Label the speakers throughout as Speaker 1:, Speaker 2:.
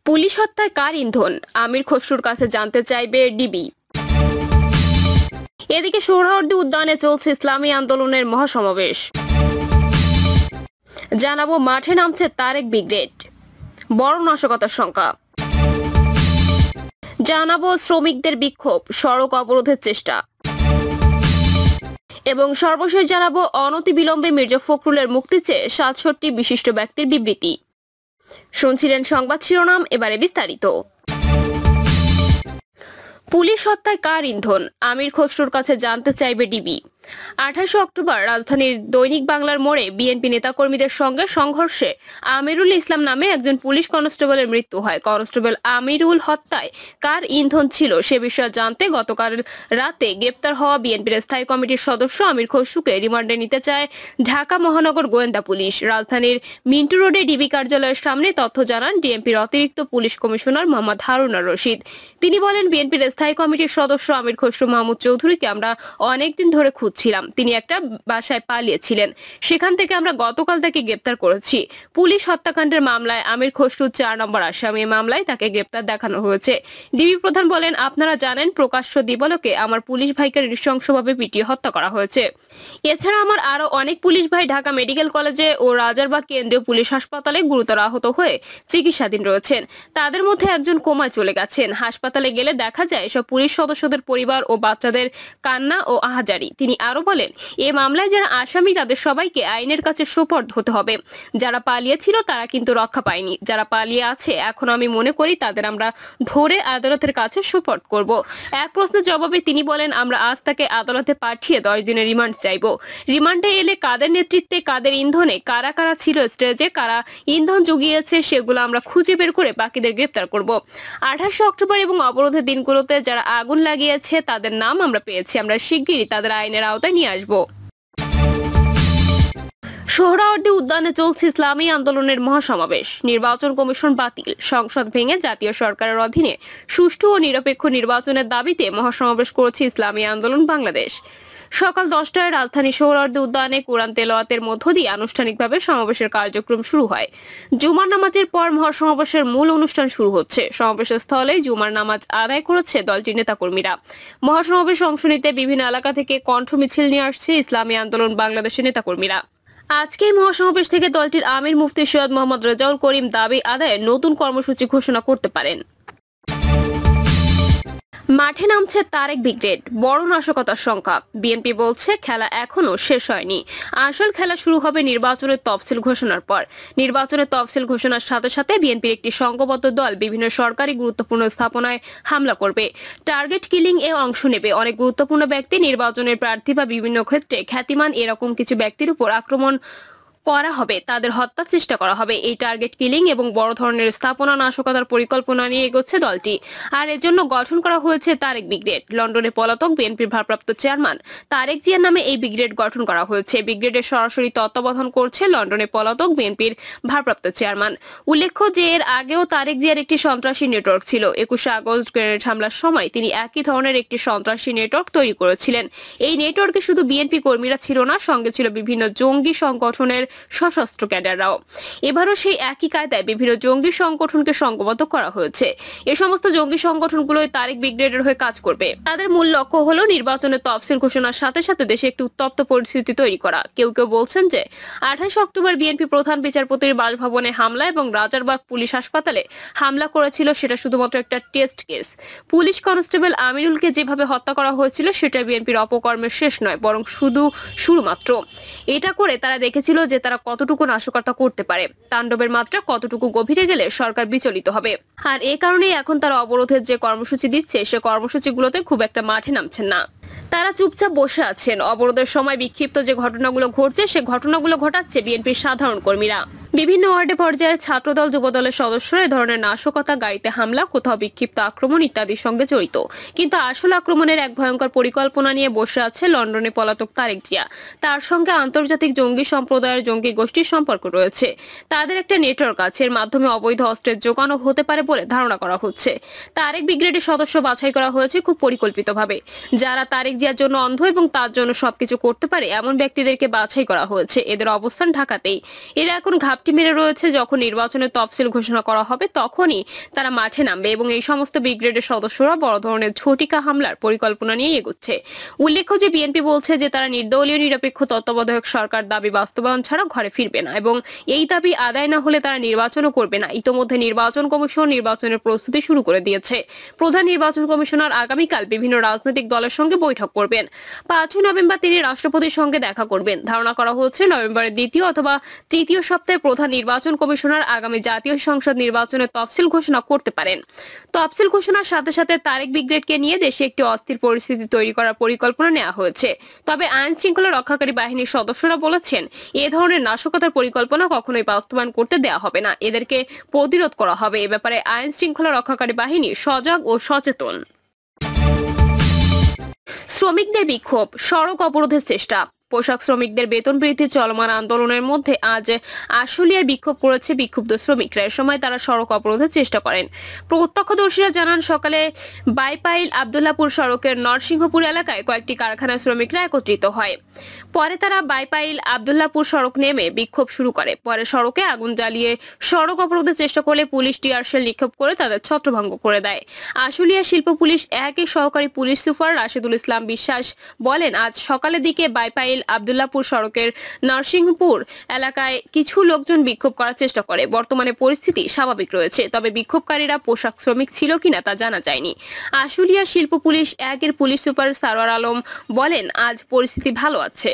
Speaker 1: Police হত্যায় কার ইন্ধন? আমির খসরুর কাছে জানতে চাইবে ডিবি। এদিকে সোহরাওয়ার্দী উদ্যানে চলছে ইসলামী আন্দোলনের মহাসমাবেশ। জানাবো মাঠে নামছে তারেক ব্রিগেড, বড় নাশকতার সংখ্যা। জানাবো শ্রমিকদের বিক্ষোভ, সড়ক অবরোধের চেষ্টা। এবং সর্বশেষ জানাবো অনতিবিলম্বে মির্জা ফখরুলের মুক্তি চেয়ে ৬৭ বিশিষ্ট ব্যক্তির বিবৃতি। শুনছিলেন সংবাদ শিরোনাম, এবারে বিস্তারিত। পুলিশ হত্যায় কার ইন্ধন? আমির খসরুর কাছে জানতে চাইবে ডিবি। ২৮ অক্টোবর রাজধানীর দৈনিক বাংলার মোড়ে বিএনপি নেতাকর্মীদের সঙ্গে সংঘর্ষে আমিরুল ইসলাম নামে একজন পুলিশ কনস্টেবলের মৃত্যু হয়। কনস্টেবল আমিরুল হত্যায় কার ইন্ধন ছিল সে বিষয়ে জানতে গতকাল রাতে গ্রেপ্তার হওয়া বিএনপির স্থায়ী কমিটির সদস্য আমির খসরুকে রিমান্ডে নিতে চায় ঢাকা মহানগর গোয়েন্দা পুলিশ। রাজধানীর মিন্টু রোডে ডিবি কার্যালয়ের সামনে তথ্য জানান ডিএমপির অতিরিক্ত পুলিশ কমিশনার মোহাম্মদ হারুনার রশিদ। তিনি বলেন, বিএনপির স্থায়ী কমিটির সদস্য আমির খসরু মাহমুদ চৌধুরীকে আমরা অনেকদিন ধরে ছিলাম। তিনি একটা বাসায় পালিয়েছিলেন, সেখান থেকে আমরা গতকাল তাকে গ্রেপ্তার করেছি। পুলিশ হত্যাকাণ্ডের মামলায় আমির খসরু ৪ নম্বর আসামি। মামলায় তাকে গ্রেপ্তার দেখানো হয়েছে। ডিবি প্রধান বলেন, আপনারা জানেন প্রকাশ্য দিবালোকে আমার পুলিশ ভাইকে নৃশংসভাবে পিটিয়ে হত্যা করা হয়েছে। এছাড়া আমার আরো অনেক পুলিশ ভাই ঢাকা মেডিকেল কলেজে ও রাজারবাগ কেন্দ্রীয় পুলিশ হাসপাতালে গুরুতর আহত হয়ে চিকিৎসাধীন রয়েছেন। তাদের মধ্যে একজন কোমায় চলে গেছেন। হাসপাতালে গেলে দেখা যায় সব পুলিশ সদস্যদের পরিবার ও বাচ্চাদের কান্না ও আহাজারি। তিনি আরো বলেন, এই মামলায় যারা আসামি তাদের সবাইকে আইনের কাছে সোপর্দ হতে হবে। যারা পালিয়েছিল তারা কিন্তু রক্ষা পায়নি। যারা পালিয়ে আছে এখন আমি মনে করি তাদের আমরা ধরে আদালতের কাছে সোপর্দ করব। এক প্রশ্নের জবাবে তিনি বলেন, আমরা আজ তাকে আদালতে পাঠিয়ে ১০ দিনের রিমান্ড চাইব। রিমান্ডে এলে কাদের নেতৃত্বে, কাদের ইন্ধনে, কারা কারা ছিল স্টেজে, কারা ইন্ধন জুগিয়েছে সেগুলো আমরা খুঁজে বের করে বাকিদের গ্রেপ্তার করব। ২৮ অক্টোবর এবং অবরোধের দিনগুলোতে যারা আগুন লাগিয়েছে তাদের নাম আমরা পেয়েছি। আমরা শিগগিরই তাদের আইনের আওতায় নিয়ে আসব। সোহরাওয়ার্দী উদ্যানে চলছে ইসলামী আন্দোলনের মহাসমাবেশ। নির্বাচন কমিশন বাতিল, সংসদ ভেঙে জাতীয় সরকারের অধীনে সুষ্ঠু ও নিরপেক্ষ নির্বাচনের দাবিতে মহাসমাবেশ করেছে ইসলামী আন্দোলন বাংলাদেশ। সকাল 10টায় রাজধানী সোহরাওয়ার্দী উদ্যানে কোরআন তেলাওয়াতের মধ্য দিয়ে আনুষ্ঠানিকভাবে সমাবেশের কার্যক্রম শুরু হয়। জুমার নামাজের পর মহাসমাবেশের মূল অনুষ্ঠান শুরু হচ্ছে। সমাবেশের স্থলে জুমার নামাজ আদায় করেছে দলটির নেতাকর্মীরা। মহাসমাবেশে অংশ নিতে বিভিন্ন এলাকা থেকে কণ্ঠ মিছিল নিয়ে আসছে ইসলামী আন্দোলন বাংলাদেশের নেতাকর্মীরা। আজকে মহাসমাবেশ থেকে দলটির আমির মুফতি সৈয়দ মোহাম্মদ রেজাউল করিম দাবি আদায়ে নতুন কর্মসূচি ঘোষণা করতে পারেন। মাঠে নামছে তারেক ব্রিগেড, বড় নাশকতার সংখ্যা। বিএনপি বলছে খেলা এখনো শেষ হয়নি। আসল খেলা শুরু হবে নির্বাচনের তফসিল ঘোষণার পর। নির্বাচনের তফসিল ঘোষণার সাথে সাথে বিএনপির একটি সংঘবদ্ধ দল বিভিন্ন সরকারি গুরুত্বপূর্ণ স্থাপনায় হামলা করবে, টার্গেট কিলিং এ অংশ নেবে। অনেক গুরুত্বপূর্ণ ব্যক্তি, নির্বাচনের প্রার্থী বা বিভিন্ন ক্ষেত্রে খ্যাতিমান এরকম কিছু ব্যক্তির উপর আক্রমণ করা হবে, তাদের হত্যার চেষ্টা করা হবে। এই টার্গেট কিলিং এবং বড় ধরনের স্থাপনা নাশকতার পরিকল্পনা নিয়ে এগোচ্ছে দলটি। আর এর জন্য গঠন করা হয়েছে তারেক ব্রিগেড। লন্ডনে পলাতক বিএনপির ভারপ্রাপ্ত চেয়ারম্যান তারেক জিয়ার নামে এই ব্রিগেড গঠন করা হয়েছে। ব্রিগেডের সরাসরি তত্ত্বাবধান করছে লন্ডনে পলাতক বিএনপির ভারপ্রাপ্ত চেয়ারম্যান। উল্লেখ্য যে এর আগেও তারেক জিয়ার একটি সন্ত্রাসী নেটওয়ার্ক ছিল। ২১শে আগস্ট গ্রেনেড হামলার সময় তিনি একই ধরনের একটি সন্ত্রাসী নেটওয়ার্ক তৈরি করেছিলেন। এই নেটওয়ার্কে শুধু বিএনপি কর্মীরা ছিল না, সঙ্গে ছিল বিভিন্ন জঙ্গি সংগঠনের সশস্ত্র ক্যাডাররাও। এবারও সেই একই কায়দায় বিভিন্ন জঙ্গি সংগঠনকে সংঘবদ্ধ করা হয়েছে। এই সমস্ত জঙ্গি সংগঠনগুলোই তারেক ব্রিগেডের হয়ে কাজ করবে। তাদের মূল লক্ষ্য হলো নির্বাচনের তফসিল ঘোষণার সাথে সাথে দেশে একটি উত্তপ্ত পরিস্থিতি তৈরি করা। কেউ কেউ বলছেন যে ২৮ অক্টোবর বিএনপি প্রধান বিচারপতির বাসভবনে হামলা এবং রাজারবাগ পুলিশ হাসপাতালে হামলা করেছিল সেটা শুধুমাত্র একটা টেস্ট কেস। পুলিশ কনস্টেবল আমিরুলকে যেভাবে হত্যা করা হয়েছিল সেটা বিএনপির অপকর্মের শেষ নয়, বরং শুরু মাত্র। এটা করে তারা দেখেছিল যে তারা কতটুকু নাশকতা করতে পারে, তাণ্ডবের মাত্রা কতটুকু গভীরে গেলে সরকার বিচলিত হবে। আর এই কারণেই এখন তারা অবরোধের যে কর্মসূচি দিচ্ছে সে কর্মসূচিগুলোতে খুব একটা মাঠে নামছেন না। তারা চুপচাপ বসে আছেন। অবরোধের সময় বিক্ষিপ্ত যে ঘটনাগুলো ঘটছে সে ঘটনাগুলো ঘটাচ্ছে বিএনপির সাধারণ কর্মীরা। বিভিন্ন ওয়ার্ডে পর্যায়ে ছাত্রদল, যুবদলের সদস্যরা এ ধরনের নাশকতা, গাড়িতে হামলা, কোথাও বিক্ষিপ্ত আক্রমণ ইত্যাদির সঙ্গে জড়িত। কিন্তু আসল আক্রমণের এক ভয়ঙ্কর পরিকল্পনা নিয়ে বসে আছে লন্ডনে পলাতক তারেক জিয়া। তার সঙ্গে আন্তর্জাতিক জঙ্গি সম্প্রদায়ের জঙ্গি গোষ্ঠীর সম্পর্ক রয়েছে। তাদের একটা নেটওয়ার্ক আছে, এর মাধ্যমে অবৈধ অস্ত্রের যোগানও হতে পারে বলে ধারণা করা হচ্ছে। তারেক ব্রিগেডের সদস্য বাছাই করা হয়েছে খুব পরিকল্পিতভাবে। যারা তারেক জিয়ার জন্য অন্ধ এবং তার জন্য সবকিছু করতে পারে এমন ব্যক্তিদেরকে বাছাই করা হয়েছে। এদের অবস্থান ঢাকাতেই। এরা এখন ঘাপটি মেরে রয়েছে, যখন নির্বাচনের তফসিল ঘোষণা করা হবে তখনই তারা মাঠে নামবে এবং এই সমস্ত ব্রিগেডের সদস্যরা বড় ধরনের ঝটিকা হামলার পরিকল্পনা নিয়ে এগোচ্ছে। উল্লেখ্য যে বিএনপি বলছে যে তারা নির্দলীয় নিরপেক্ষ তত্ত্বাবধায়ক সরকার দাবি বাস্তবায়ন ছাড়া ঘরে ফিরবে না এবং এই দাবি আদায় না হলে তারা নির্বাচনও করবে না। ইতোমধ্যে নির্বাচন কমিশন নির্বাচনের প্রস্তুতি শুরু করে দিয়েছে। প্রধান নির্বাচন কমিশনার আগামীকাল বিভিন্ন রাজনৈতিক দলের সঙ্গে বৈঠক করবেন। 5 নভেম্বর তিনি রাষ্ট্রপতির সঙ্গে দেখা করবেন। ধারণা করা হচ্ছে নভেম্বরের দ্বিতীয় অথবা তৃতীয় সপ্তাহে প্রধান নির্বাচন কমিশনার আগামী জাতীয় সংসদ নির্বাচনের তফসিল ঘোষণা করতে পারেন। তফসিল ঘোষণার সাথে সাথে তারেক ব্রিগেডকে নিয়ে দেশে একটি অস্থির পরিস্থিতি তৈরি করার পরিকল্পনা নেওয়া হয়েছে। তবে আইন শৃঙ্খলা রক্ষাকারী বাহিনীর সদস্যরা বলেছেন এ ধরনের নাশকতার পরিকল্পনা কখনোই বাস্তবায়ন করতে দেওয়া হবে না, এদেরকে প্রতিরোধ করা হবে। এ ব্যাপারে আইন শৃঙ্খলা রক্ষাকারী বাহিনী সজাগ ও সচেতন। শ্রমিকদের বিক্ষোভ, সড়ক অবরোধের চেষ্টা। পোশাক শ্রমিকদের বেতন বৃদ্ধি চলমান আন্দোলনের মধ্যে আজ আশুলিয়ায় বিক্ষোভ করেছে বিক্ষুব্ধ শ্রমিকরা। এ সময় তারা সড়ক অবরোধের চেষ্টা করেন। প্রত্যক্ষদর্শীরা জানান সকালে বাইপাইল আব্দুল্লাহপুর সড়কের নরসিংহপুর এলাকায় কয়েকটি কারখানার শ্রমিকরা একত্রিত হয়। পরে তারা বাইপাইল আব্দুল্লাহপুর সড়ক নেমে বিক্ষোভ শুরু করে। পরে সড়কে আগুন জ্বালিয়ে সড়ক অবরোধের চেষ্টা করলে পুলিশ টিয়ারশেল নিক্ষেপ করে তাদের ছত্রভঙ্গ করে দেয়। আশুলিয়া শিল্প পুলিশ 1-এর সহকারী পুলিশ সুপার রাশিদুল ইসলাম বিশ্বাস বলেন, আজ সকালের দিকে বাইপাইল আব্দুল্লাহপুর সড়কের নরসিংহপুর এলাকায় কিছু লোকজন বিক্ষোভ করার চেষ্টা করে। বর্তমানে পরিস্থিতি স্বাভাবিক রয়েছে, তবে বিক্ষোভকারীরা পোশাক শ্রমিক ছিল কিনা তা জানা যায়নি। আশুলিয়া শিল্প পুলিশ 1-এর পুলিশ সুপার সারোয়ার আলম বলেন, আজ পরিস্থিতি ভালো আছে।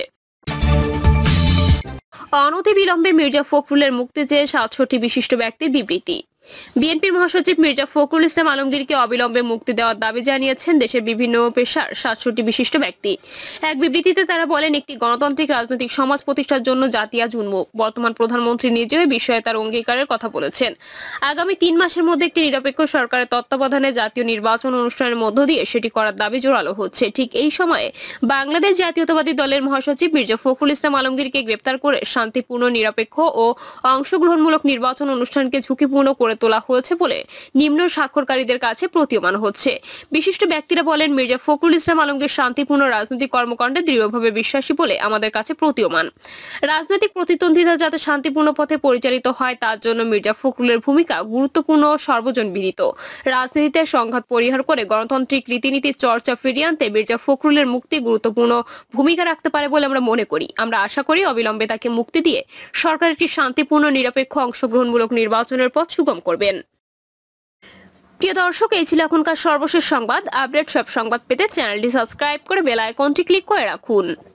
Speaker 1: অনতিবিলম্বে মির্জা ফখরুলের মুক্তি চেয়ে 67 বিশিষ্ট ব্যক্তির বিবৃতি। বিএনপির মহাসচিব মির্জা ফখরুল ইসলাম আলমগীরকে অবিলম্বে মুক্তি দেওয়ার দাবি জানিয়েছেন দেশের বিভিন্ন পেশার 67 বিশিষ্ট ব্যক্তি। এক বিবৃতিতে তারা বলেন, একটি গণতান্ত্রিক রাজনৈতিক সমাজ প্রতিষ্ঠার জন্য জাতি আজ উন্মুখ। বর্তমান প্রধানমন্ত্রী নিজেও এই বিষয়ে তার অঙ্গীকারের কথা বলেছেন। আগামী 3 মাসের মধ্যে একটি নিরপেক্ষ সরকারের তত্ত্বাবধানে জাতীয় নির্বাচন অনুষ্ঠানের মধ্য দিয়ে সেটি করার দাবি জোরালো হচ্ছে। ঠিক এই সময়ে বাংলাদেশ জাতীয়তাবাদী দলের মহাসচিব মির্জা ফখরুল ইসলাম আলমগীরকে গ্রেপ্তার করে শান্তিপূর্ণ, নিরপেক্ষ ও অংশগ্রহণমূলক নির্বাচন অনুষ্ঠানকে ঝুঁকিপূর্ণ করে তোলা হয়েছে বলে নিম্ন স্বাক্ষরকারীদের কাছে প্রতীয়মান হচ্ছে। বিশিষ্ট ব্যক্তিরা বলেন, মির্জা ফখরুল ইসলাম আলমগীর শান্তিপূর্ণ রাজনৈতিক কর্মকাণ্ডে দৃঢ়ভাবে বিশ্বাসী বলে আমাদের কাছে প্রতীয়মান। রাজনৈতিক প্রতিদ্বন্দ্বিতা যাতে শান্তিপূর্ণ পথে পরিচালিত হয় তার জন্য মির্জা ফখরুলের ভূমিকা গুরুত্বপূর্ণ ও সর্বজন বিদিত। রাজনীতিতে সংঘাত পরিহার করে গণতান্ত্রিক রীতিনীতির চর্চা ফিরিয়ে আনতে মির্জা ফখরুলের মুক্তি গুরুত্বপূর্ণ ভূমিকা রাখতে পারে বলে আমরা মনে করি। আমরা আশা করি অবিলম্বে তাকে মুক্তি দিয়ে সরকার একটি শান্তিপূর্ণ, নিরপেক্ষ, অংশগ্রহণমূলক নির্বাচনের পথ সুগম করবেন। প্রিয় দর্শক, এই ছিল এখনকার সর্বশেষ সংবাদ। আপডেট সব সংবাদ পেতে চ্যানেলটি সাবস্ক্রাইব করে বেল আইকনটি ক্লিক করে রাখুন।